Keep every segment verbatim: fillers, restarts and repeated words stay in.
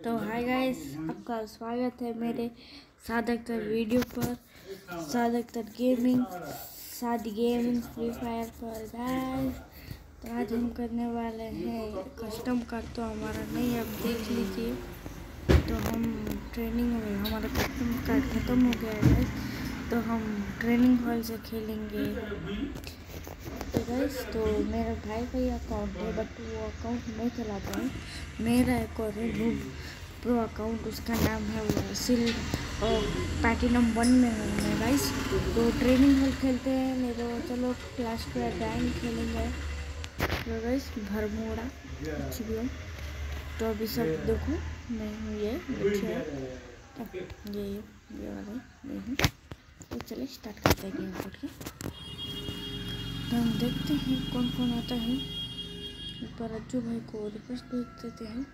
तो hi guys, आपका स्वागत है मेरे साद अख्तर वीडियो पर। Saad Akhtar gaming Saad gaming free fire पर गाइस। तो आज हम करने वाले हैं कस्टम कार। तो हमारा नहीं, अब देख लीजिए। तो हम ट्रेनिंग में हमारा कस्टम कार्ड ख़त्म हो गया है गाइस, तो हम ट्रेनिंग हॉल से खेलेंगे। तो गाइस, तो मेरा भाई का ही अकाउंट है, बट वो अकाउंट नहीं चलाता है। मेरा एक और है नूब प्रो अकाउंट, उसका नाम है वो सिल और प्लैटिनम वन में हूँ मैं गाइस। तो ट्रेनिंग हॉल खेलते हैं, नहीं तो चलो क्लाश पे रैंक खेलेंगे। तो गाइस भरमोड़ा कुछ भी हो, तो अभी सब देखो मैं हूँ, ये बच्चे ये ये ये वाला मैं हूँ। तो चलिए स्टार्ट करते हैं गेम करके। तो हम देखते हैं कौन कौन आता है। ऊपर अज्जू भाई को रिक्वेस्ट भेज देते हैं।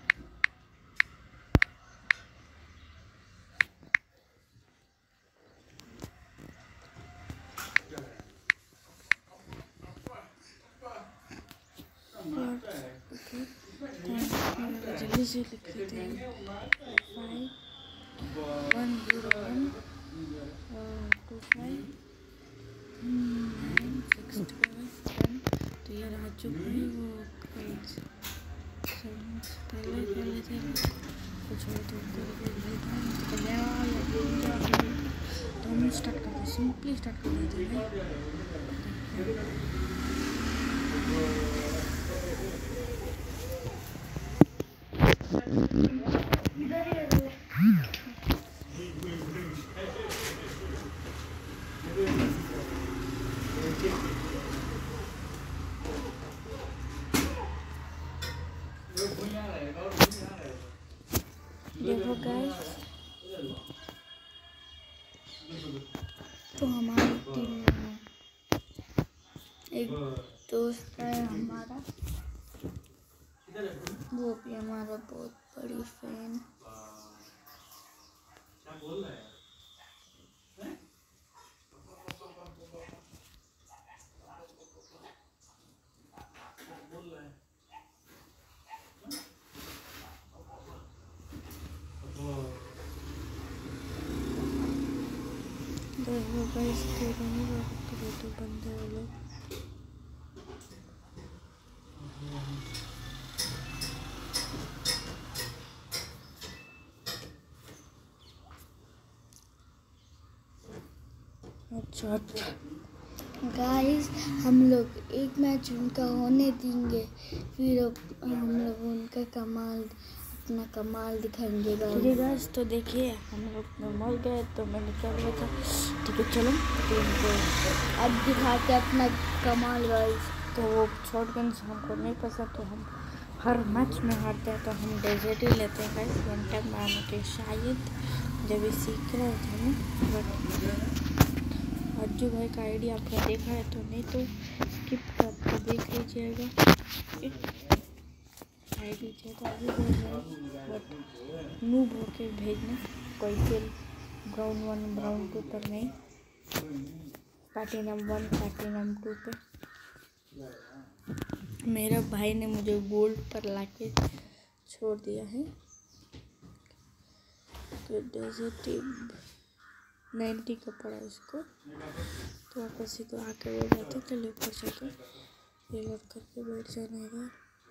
जल्दी से लिख देते हैं five one zero one two five nine six one. तो ये राजू भाई वो पहले पहले थे कुछ हो तो तो हम स्टार्ट करते हैं, सिंपली स्टार्ट कर देते हैं। देखो गाइस, तो हमारी टीम में एक दोस्त है हमारा, वो भी हमारा बहुत बड़ी फैन। देखो गाइस, तो तो बंदे वो लोग अच्छा अच्छा गाइस, हम लोग एक मैच उनका होने देंगे, फिर हम लोग उनका कमाल अपना कमाल दिखाएंगे गाइस। तो देखिए हम लोग मर गए, तो मैंने क्या बोला था, ठीक है चलो तो उनको अब दिखाते अपना कमाल गाइस। तो वो शॉटगन हमको नहीं पसंद, तो हम हर मैच में हारते हैं, तो हम डेजर्ट ही लेते हैं गाइस। वन टाइम मारने के शायद जब ये सीख रहे थे ना, बट अज्जू भाई का आईडी आपने देखा है तो नहीं तो स्किप करके देख लीजिएगा। आईडी चाहिए तो अभी बोल रहे, बट नूब होके भेजना, कोई फिर ब्राउन वन ब्राउन टू पर नहीं, प्लैटिनम वन प्लैटिनम टू पे। मेरा भाई ने मुझे गोल्ड पर लाके छोड़ दिया है। तो डेजर्टिव नाइन्टी का पड़ा इसको, तो वापस ही तो आके बैठ जाते, चलो ऊपर जाके रिलोड करके बैठ जाना है।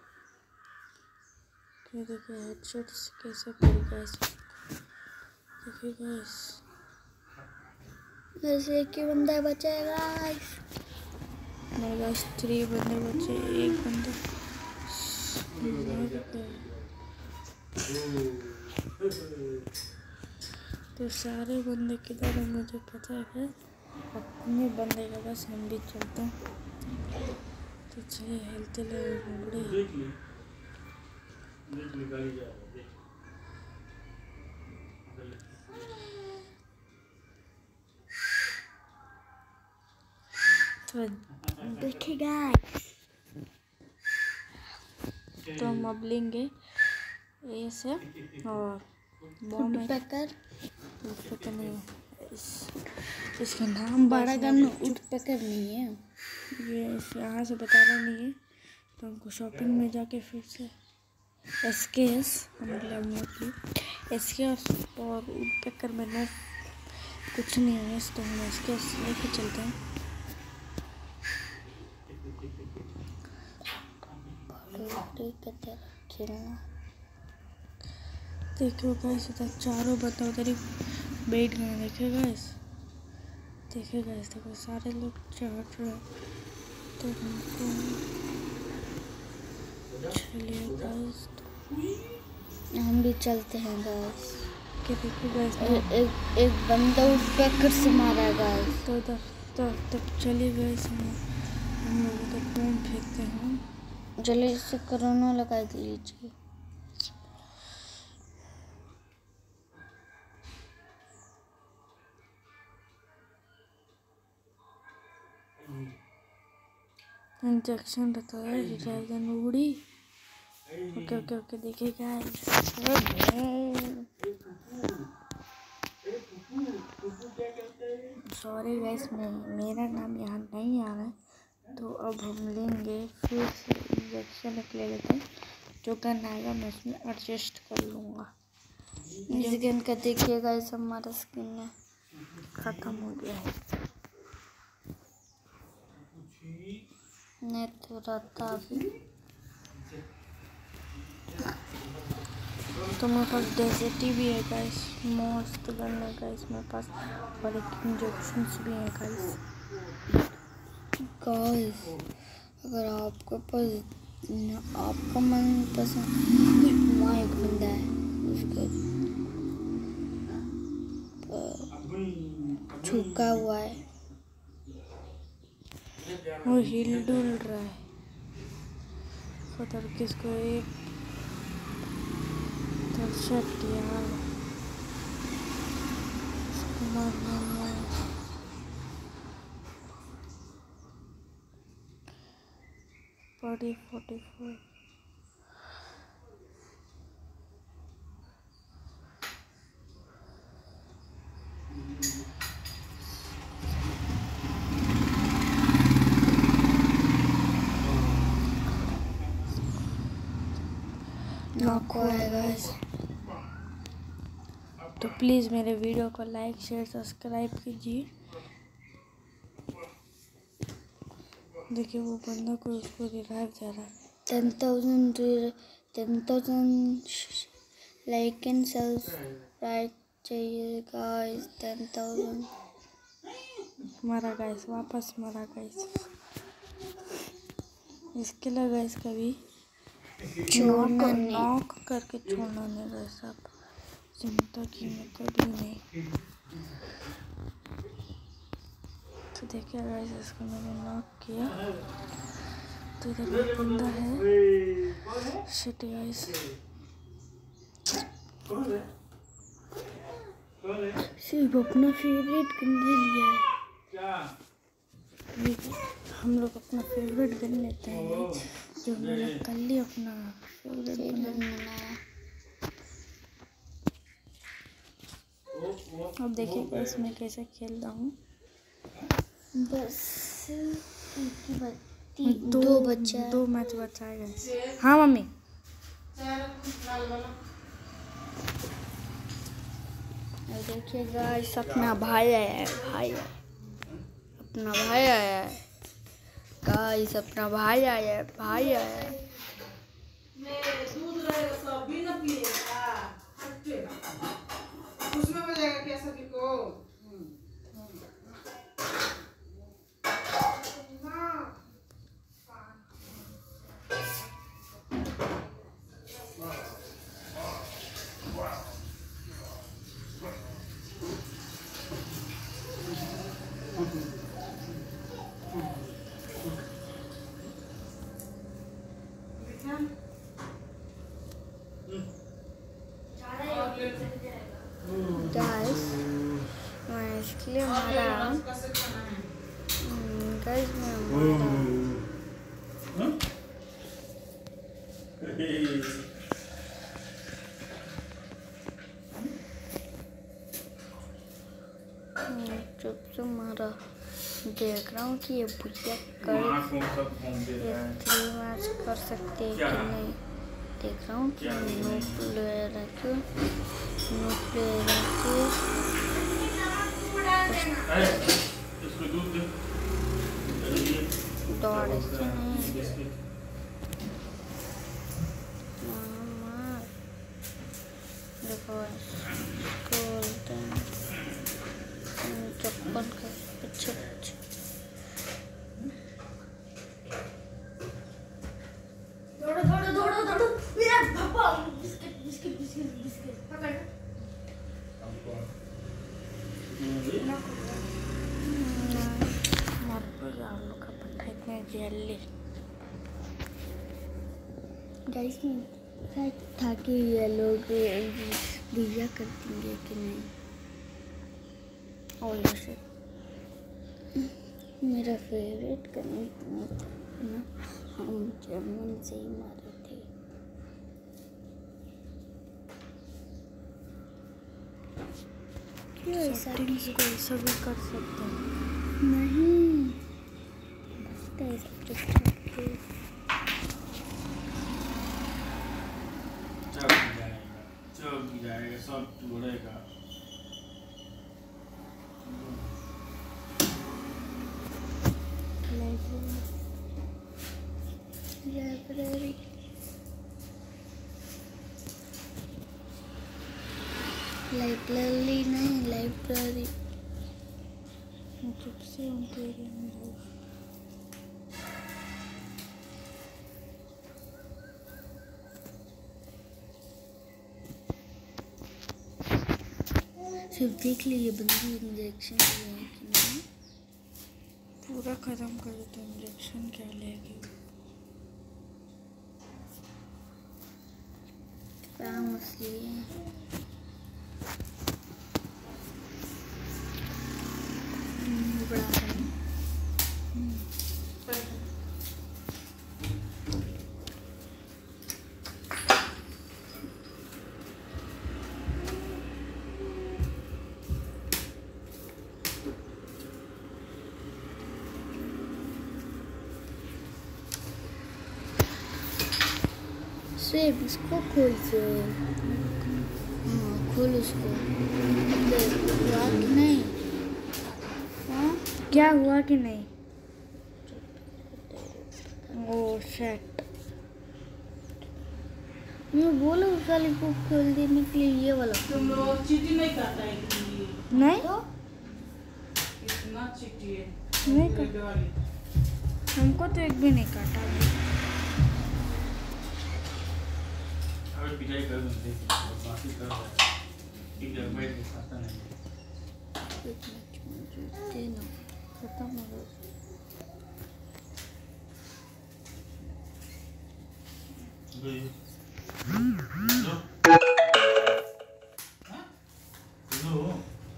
क्या देखिए हेडशॉट्स कैसे पड़ गया इसको, देखिए गाइस, बस एक ही बंदा बचेगा नहीं गाइस, थ्री बंदे बचे, एक बंदा तो सारे बंदे किधर है मुझे पता है, अपने बंदे का बस हम भी चलते हैं। तो चलिए हेलते लगे तो देखिएगा। तो हम अब लेंगे ऐसे और बॉम्ब पैकर, पता नहीं इस, इसका नाम बड़ा गन उठ पैकर नहीं है, ये यहाँ से बता रहा नहीं है। तो हमको शॉपिंग में जाके फिर से एसकेएस मतलब एसकेएस और वुडपेकर में नो कुछ नहीं है, तो हम एसकेएस लेके चलते हैं। देखो गाइस इधर चारों बंदा उधर ही बैठ गए। देखे गाइस, देखे गाइस, देखो सारे लोग चढ़ रहे। तो हमको चलिए गाइस, हम भी चलते हैं गाइस। के देखो गाइस, एक एक बंदा वुडपेकर से मारा है गाइस। तो तब तब तब चलिए गाइस, हम लोग उधर बम फेंकते हैं। जल्दी से कोरोना लगा दीजिए। इंजेक्शन रहता है डिटर्जेंट उड़ी। ओके ओके ओके देखिए गाइस, सॉरी गाइस, मैं मेरा नाम यहाँ नहीं आ रहा है। तो अब हम लेंगे फिर से इंजेक्शन एक ले लेते हैं। जो गन आएगा मैं उसमें एडजस्ट कर लूँगा। इस गन का देखिए गाइस, हमारा स्किन है ख़त्म हो गया है। नहीं तो रहता अभी। तो मेरे पास डेजर्टी भी है गाइस, मस्त गन है गाइस मेरे पास, और एक इंजेक्शंस भी है गाइस। गाइस अगर आपको पास आपका मन पसंद वहाँ एक बंदा है, उसका झुका हुआ है, वो हिल डुल रहा है। पता नहीं किसको एक दर्शक यार उसको मारना है। फोर्टी फोर्टी फोर नॉक हुआ है गाइस। तो प्लीज़ मेरे वीडियो को लाइक शेयर सब्सक्राइब कीजिए। देखिए वो बंदा को उसको रिवाइव जा रहा है। Ten thousand ten thousand like and subscribe चाहिए गाइस। टेन थाउजेंड मरा गाइस, वापस मरा गाइस। इसके लिए गाइस कभी छोड़ना नहीं, नॉक करके छोड़ना नहीं गाइस। आप चिंता की मैं कभी नहीं। तो देखिए गाइस, इसको मैंने नॉक किया। तो इधर एक बंदा है। शिट गाइस, सिर्फ अपना फेवरेट गन ले लिया है। हम लोग अपना फेवरेट गन लेते हैं, जो मैंने कल ही अपना फेवरेट गन बनाया। अब देखिए गाइस मैं कैसे खेल रहा हूँ। बस दो, दो बच्चा दो मैच बचा है गाइस। हाँ मम्मी, देखिए गाइस, अपना भाई आया है, भाई आया अपना भाई आया है गाइस, अपना भाई आया है, भाई आया है। उसमें हो जाएगा क्या सभी को? गाइस मैं इसके लिए मारा हूँ गाइस, मैं मारा चुप से मारा। देख रहा हूँ कि ये भुजिया कर ये थ्री मैच कर सकते हैं कि नहीं। देख रहा हूँ कि नो प्लेयर रखे नो प्लेयर रखे दौड़ से नहीं मार देखो चप्पन का पीछे पीछे दौड़ो दौड़ो दौड़ो दौड़ो मेरा पापा बिस्किट बिस्किट बिस्किट बिस्किट पकड़ आलू का पट्टा इतने जल्दी गाइस में था कि ये लोग दिया कर देंगे कि नहीं और जैसे मेरा फेवरेट करने ना हम जर्मन से ही मारे थे। क्यों ऐसा को ऐसा भी कर सकते हैं? नहीं बस ऐसा चुप चौक जाएगा सब टूटेगा। लाइब्रेरी लाइब्रेरी नहीं लाइब्रेरी चुप से उनके एरिया में जाओ। सिर्फ देख लिए बंदी इंजेक्शन लिया है कि नहीं। पूरा खत्म कर दो तो इंजेक्शन क्या लेगी? क्या मसले हैं? बड़ा है। सेब इसको खोल से हाँ खोल उसको हुआ कि नहीं हाँ क्या हुआ कि नहीं? ओ शेट मैं बोला उस वाले को खोल देने के लिए ये वाला तुम लोग चीटी नहीं करता है कि नहीं तो इतना चीटी है नहीं कर हमको तो एक भी नहीं काटा अभी। अगर पिटाई कर दूँ बाकी कर ठीक है बैठ के खाता नहीं देना खत्म हो गया। लो लो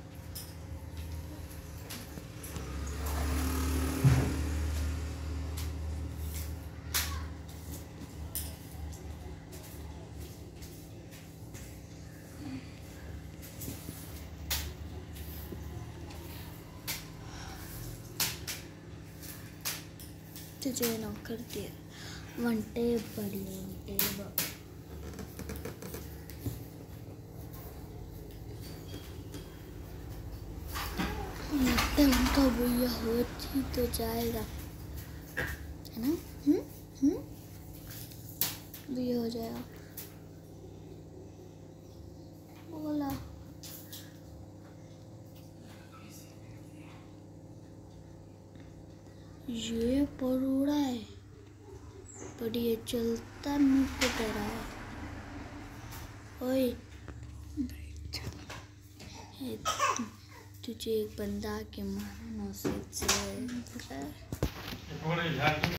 तुझे ना कर दिया वन टेप बड़ी वन टेप लगता है उनका भैया हो ही तो जाएगा है ना हम्म हम्म भैया हो जाएगा बोला ये परोड़ा है पर ये चलता मुंह पे तेरा है ओए तुझे एक बंदा के मारना से